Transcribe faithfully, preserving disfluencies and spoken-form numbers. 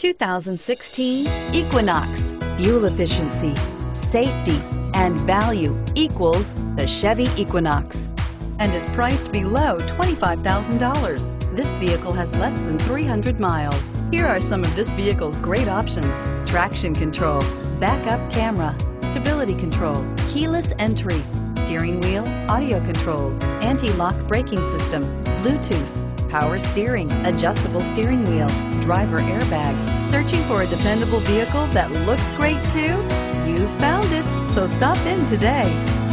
two thousand sixteen Equinox. Fuel efficiency, safety, and value equals the Chevy Equinox, and is priced below twenty-five thousand dollars. This vehicle has less than three hundred miles. Here are some of this vehicle's great options: traction control, backup camera, stability control, keyless entry, steering wheel audio controls, anti-lock braking system, Bluetooth, power steering, adjustable steering wheel, driver airbag. Searching for a dependable vehicle that looks great too? You found it, so stop in today.